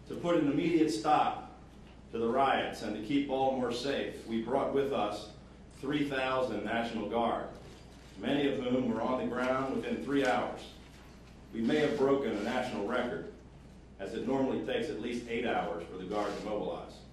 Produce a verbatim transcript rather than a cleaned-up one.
To put an immediate stop to the riots and to keep Baltimore safe, we brought with us three thousand National Guard, many of whom were on the ground within three hours. We may have broken a national record, as it normally takes at least eight hours for the Guard to mobilize.